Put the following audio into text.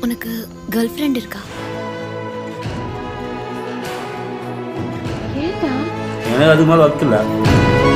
உனக்கு girl friend இருக்கா? கேட்டா எனக்கு அது மேலே வக்கில்ல.